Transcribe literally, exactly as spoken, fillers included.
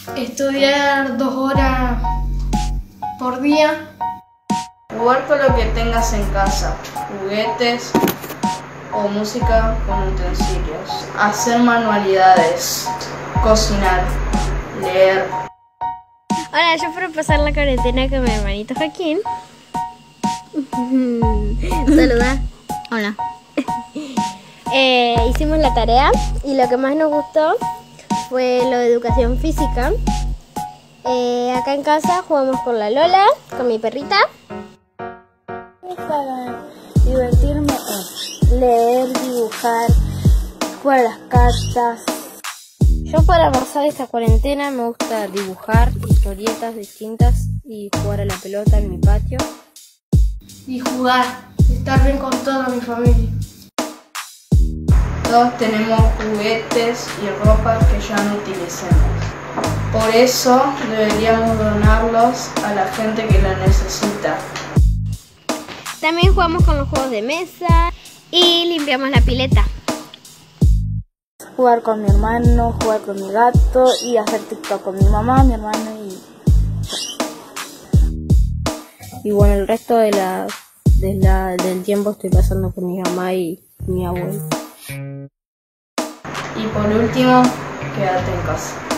Estudiar dos horas por día. Jugar con lo que tengas en casa, juguetes o música con utensilios. Hacer manualidades, cocinar, leer. Hola, yo para pasar la cuarentena con mi hermanito Joaquín. Saluda. Hola. eh, hicimos la tarea y lo que más nos gustó fue lo de educación física. Eh, acá en casa jugamos con la Lola, con mi perrita. Para divertirme es leer, dibujar, jugar a las cartas. Yo para pasar esta cuarentena me gusta dibujar historietas distintas y jugar a la pelota en mi patio. Y jugar, estar bien con toda mi familia. Todos tenemos juguetes y ropa que ya no utilicemos. Por eso deberíamos donarlos a la gente que la necesita. También jugamos con los juegos de mesa y limpiamos la pileta. Jugar con mi hermano, jugar con mi gato y hacer TikTok con mi mamá, mi hermano y... Y bueno, el resto de la, de la, del tiempo estoy pasando con mi mamá y mi abuelo. Y por último, quédate en casa.